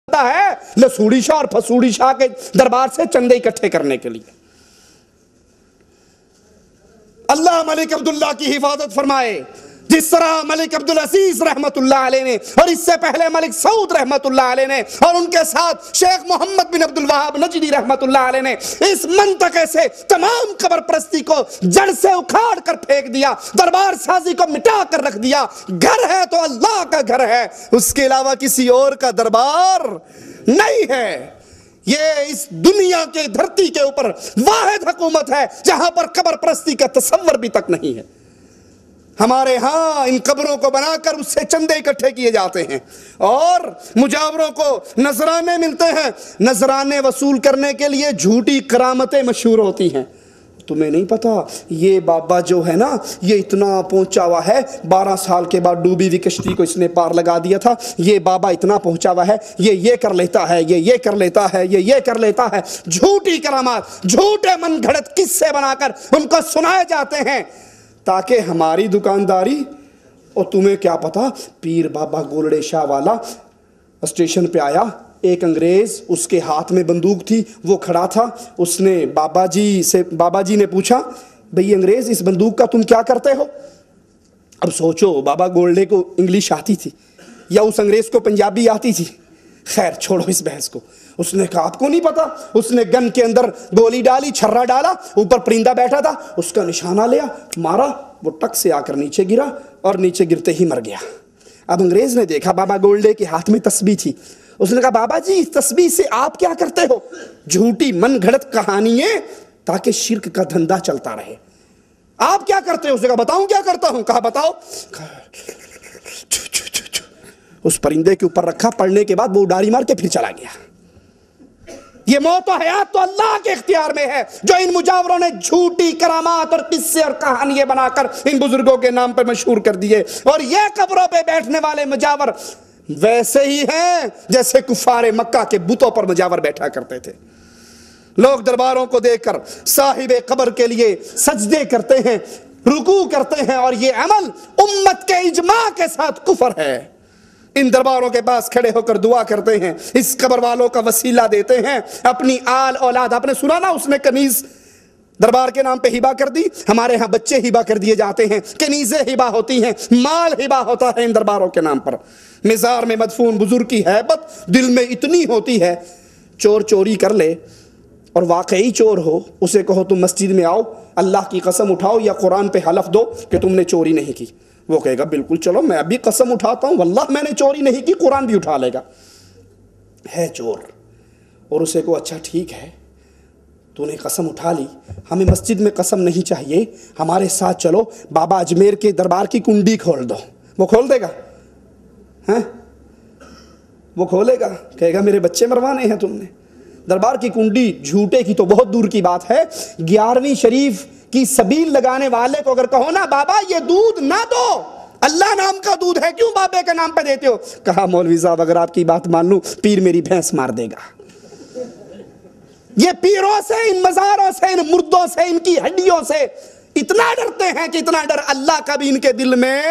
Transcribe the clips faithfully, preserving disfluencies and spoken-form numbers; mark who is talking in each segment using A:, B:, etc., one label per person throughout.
A: ہے لسوڑی شاہ اور پھسوڑی شاہ کے دربار سے چندے اکٹھے کرنے کے لیے۔ اللہ ملک عبداللہ کی حفاظت فرمائے، جس طرح ملک عبدالعزیز رحمت اللہ علیہ نے اور اس سے پہلے ملک سعود رحمت اللہ علیہ نے اور ان کے ساتھ شیخ محمد بن عبدالوہاب نجدی رحمت اللہ علیہ نے اس منطقے سے تمام قبر پرستی کو جڑ سے اکھاڑ کر پھینک دیا، دربار سازی کو مٹا کر رکھ دیا۔ گھر ہے تو اللہ کا گھر ہے، اس کے علاوہ کسی اور کا دربار نہیں ہے۔ یہ اس دنیا کے دھرتی کے اوپر واحد حکومت ہے جہاں پر قبر پرستی کا تصور بھی تک نہیں ہے۔ ہمارے ہاں ان قبروں کو بنا کر اس سے چندے اکٹھے کیے جاتے ہیں اور مجاوروں کو نذرانے ملتے ہیں۔ نذرانے وصول کرنے کے لیے جھوٹی کرامتیں مشہور ہوتی ہیں۔ تمہیں نہیں پتا یہ بابا جو ہے نا یہ اتنا پہنچا ہوا ہے، بارہ سال کے بعد ڈوبی ہوئی کشتی کو اس نے پار لگا دیا تھا، یہ بابا اتنا پہنچا ہوا ہے، یہ یہ کر لیتا ہے، یہ یہ کر لیتا ہے، یہ یہ کر لیتا ہے۔ جھوٹی کرامات، جھوٹے من گھڑت قصے بنا کر ان کو سنائے جاتے ہیں تاکہ ہماری دکانداری۔ اور تمہیں کیا پتا پیر بابا گولڑے شاہ والا اسٹیشن پہ آیا، ایک انگریز اس کے ہاتھ میں بندوق تھی، وہ کھڑا تھا، اس نے بابا جی سے بابا جی نے پوچھا بھئی انگریز اس بندوق کا تم کیا کرتے ہو؟ اب سوچو بابا گولڑے کو انگلش آتی تھی یا اس انگریز کو پنجابی آتی تھی؟ خیر چھوڑو اس بحث کو۔ اس نے کہا آپ کو نہیں پتا، اس نے گن کے اندر گولی ڈالی، چھرا ڈالا، اوپر پرندہ بیٹھا تھا، اس کا نشانہ لیا، مارا، وہ ٹک سے آ کر نیچے گرا اور نیچے گرتے ہی مر گیا۔ اب انگریز نے دیکھا بابا گولڈے کے ہاتھ میں تسبیح تھی، اس نے کہا بابا جی اس تسبیح سے آپ کیا کرتے ہو؟ جھوٹی من گھڑت کہانیاں تاکہ شرک کا دھندا چلتا رہے۔ آپ کیا کرتے ہو؟ اس نے کہا بتاؤں کیا کرتا ہوں؟ کہا بتاؤ۔ اس پرندے کے اوپر رکھا، پڑھنے کے بعد وہ اڈاری مار کے پھر چلا گیا۔ یہ موت و حیات تو اللہ کے اختیار میں ہے، جو ان مجاوروں نے جھوٹی کرامات اور قصے اور کہانیاں بنا کر ان بزرگوں کے نام پر مشہور کر دیے۔ اور یہ قبروں پہ بیٹھنے والے مجاور ویسے ہی ہیں جیسے کفار مکہ کے بتوں پر مجاور بیٹھا کرتے تھے۔ لوگ درباروں کو دیکھ کر صاحب قبر کے لیے سجدے کرتے ہیں، رکوع کرتے ہیں، اور یہ عمل امت کے اجماع کے ساتھ کفر ہے۔ ان درباروں کے پاس کھڑے ہو کر دعا کرتے ہیں، اس قبر والوں کا وسیلہ دیتے ہیں، اپنی آل اولاد۔ آپ نے سنا نا اس نے کنیز دربار کے نام پہ ہبا کر دی، ہمارے ہاں بچے ہبا کر دیے جاتے ہیں، کنیزیں ہبا ہوتی ہیں، مال ہبا ہوتا ہے ان درباروں کے نام پر۔ مزار میں مدفون بزرگ کی ہیبت دل میں اتنی ہوتی ہے، چور چوری کر لے اور واقعی چور ہو، اسے کہو تم مسجد میں آؤ، اللہ کی قسم اٹھاؤ یا قرآن پہ حلف دو کہ تم نے چوری نہیں کی، وہ کہے گا بالکل چلو میں ابھی قسم اٹھاتا ہوں واللہ میں نے چوری نہیں کی، قرآن بھی اٹھا لے گا، ہے چور۔ اور اسے کو اچھا ٹھیک ہے تو نے قسم اٹھا لی، ہمیں مسجد میں قسم نہیں چاہیے، ہمارے ساتھ چلو بابا اجمیر کے دربار کی کنڈی کھول دو۔ وہ کھول دے گا؟ ہیں وہ کھولے گا؟ کہے گا میرے بچے مروانے ہیں تم نے۔ دربار کی کنڈی جھوٹے کی تو بہت دور کی بات ہے، گیارہویں شریف کی سبیل لگانے والے کو اگر کہو نا بابا یہ دودھ نہ دو، اللہ نام کا دودھ ہے، کیوں بابے کے نام پہ دیتے ہو؟ کہا مولوی صاحب اگر آپ کی بات مان لوں پیر میری بھینس مار دے گا۔ یہ پیروں سے، ان مزاروں سے، ان مردوں سے، ان کی ہڈیوں سے اتنا ڈرتے ہیں کہ اتنا ڈر اللہ کا بھی ان کے دل میں۔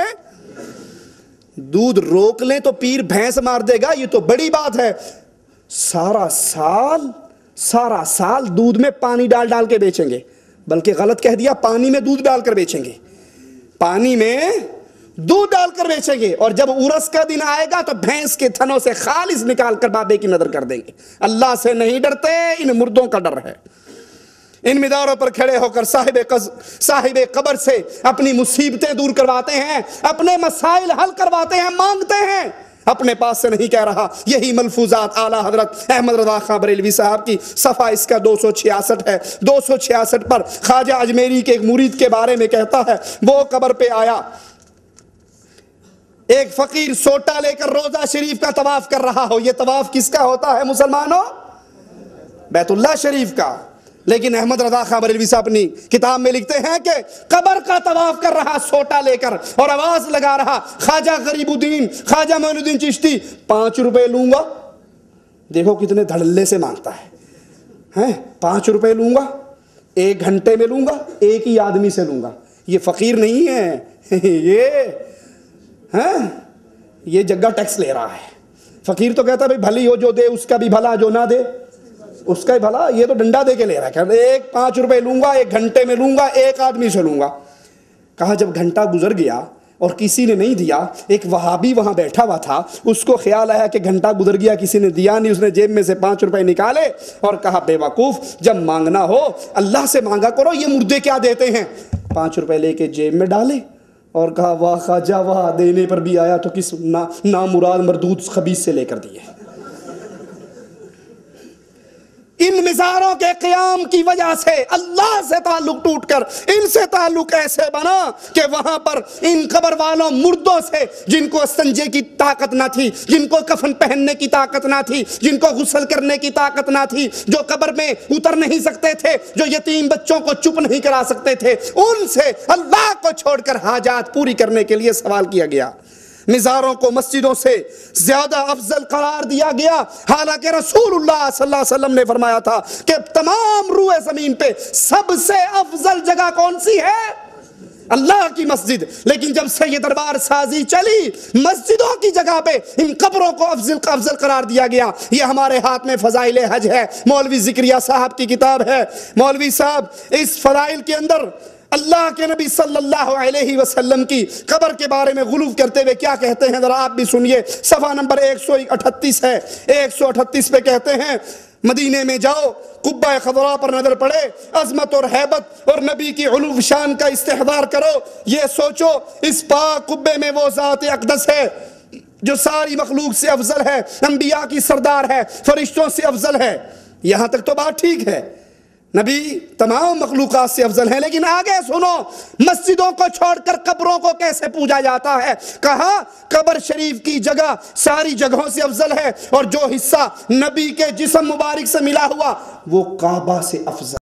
A: دودھ روک لیں تو پیر بھینس مار دے گا، یہ تو بڑی بات ہے۔ سارا سال سارا سال دودھ میں پانی ڈال ڈال کے بیچیں گے، بلکہ غلط کہہ دیا، پانی میں دودھ ڈال کر بیچیں گے، پانی میں دودھ ڈال کر بیچیں گے، اور جب عرس کا دن آئے گا تو بھینس کے تھنوں سے خالص نکال کر بابے کی نظر کر دیں گے۔ اللہ سے نہیں ڈرتے، ان مردوں کا ڈر ہے۔ ان مداروں پر کھڑے ہو کر صاحب قز صاحب قبر سے اپنی مصیبتیں دور کرواتے ہیں، اپنے مسائل حل کرواتے ہیں، مانگتے ہیں، اپنے پاس سے نہیں کہہ رہا۔ یہی ملفوظات اعلیٰ حضرت احمد رضا خاں بریلوی صاحب کی صفحہ اس کا دو سو چھیاسٹھ ہے۔ دو سو چھیاسٹھ پر خواجہ اجمیری کے ایک مرید کے بارے میں کہتا ہے، وہ قبر پہ آیا، ایک فقیر سوٹا لے کر روضہ شریف کا طواف کر رہا ہو۔ یہ طواف کس کا ہوتا ہے مسلمانوں؟ بیت اللہ شریف کا۔ لیکن احمد رضا خاں بریلوی صاحب اپنی کتاب میں لکھتے ہیں کہ قبر کا طواف کر رہا سوٹا لے کر اور آواز لگا رہا، خواجہ غریب الدین، خواجہ معین الدین چشتی، پانچ روپے لوں گا۔ دیکھو کتنے دھڑلے سے مانگتا ہے، ہیں پانچ روپے لوں گا، ایک گھنٹے میں لوں گا، ایک ہی آدمی سے لوں گا۔ یہ فقیر نہیں ہے، یہ ہیں یہ جگہ ٹیکس لے رہا ہے۔ فقیر تو کہتا ہے بھائی بھلی ہو جو دے اس کا بھی بھلا، جو نہ دے اس کا ہی بھلا. یہ تو ڈنڈا دے کے لے رہا ہے، کہتا ہے ایک پانچ روپے لوں گا، ایک گھنٹے میں لوں گا، ایک آدمی سے لوں گا. کہا جب گھنٹہ گزر گیا اور کسی نے نہیں دیا، ایک وہابی وہاں بیٹھا ہوا تھا، اس کو خیال آیا کہ گھنٹہ گزر گیا کسی نے دیا نہیں. اس نے جیب میں سے پانچ روپے نکالے اور کہا بے وقوف، جب مانگنا ہو اللہ سے مانگا کرو، یہ مردے کیا دیتے ہیں. پانچ روپے لے کے جیب میں ڈالے اور کہا واہ خواجہ واہ، دینے پر بھی آیا تو کس نامراد مردود خبیث سے لے کر دیے. ان مزاروں کے قیام کی وجہ سے اللہ سے تعلق ٹوٹ کر ان سے تعلق ایسے بنا کہ وہاں پر ان قبر والوں مردوں سے، جن کو استنجے کی طاقت نہ تھی، جن کو کفن پہننے کی طاقت نہ تھی، جن کو غسل کرنے کی طاقت نہ تھی، جو قبر میں اتر نہیں سکتے تھے، جو یتیم بچوں کو چپ نہیں کرا سکتے تھے، ان سے اللہ کو چھوڑ کر حاجات پوری کرنے کے لیے سوال کیا گیا. مزاروں کو مسجدوں سے زیادہ افضل قرار دیا گیا، حالانکہ رسول اللہ صلی اللہ علیہ وسلم نے فرمایا تھا کہ تمام روئے زمین پہ سب سے افضل جگہ کون سی ہے؟ اللہ کی مسجد. لیکن جب سے یہ دربار سازی چلی، مسجدوں کی جگہ پہ ان قبروں کو افضل افضل قرار دیا گیا. یہ ہمارے ہاتھ میں فضائل حج ہے، مولوی ذکریہ صاحب کی کتاب ہے. مولوی صاحب اس فضائل کے اندر اللہ کے نبی صلی اللہ علیہ وسلم کی قبر کے بارے میں غلو کرتے ہوئے کیا کہتے ہیں، ذرا آپ بھی سنیے. صفحہ نمبر ایک سو اٹھتیس ہے. ایک سو اٹھتیس پہ کہتے ہیں مدینے میں جاؤ، قبہ خضراء پر نظر پڑے، عظمت اور ہیبت اور نبی کی علو شان کا استحضار کرو. یہ سوچو اس پاک قبے میں وہ ذات اقدس ہے جو ساری مخلوق سے افضل ہے، انبیاء کی سردار ہے، فرشتوں سے افضل ہے. یہاں تک تو بات ٹھیک ہے، نبی تمام مخلوقات سے افضل ہیں. لیکن آگے سنو، مسجدوں کو چھوڑ کر قبروں کو کیسے پوجا جاتا ہے. کہا قبر شریف کی جگہ ساری جگہوں سے افضل ہے، اور جو حصہ نبی کے جسم مبارک سے ملا ہوا وہ کعبہ سے افضل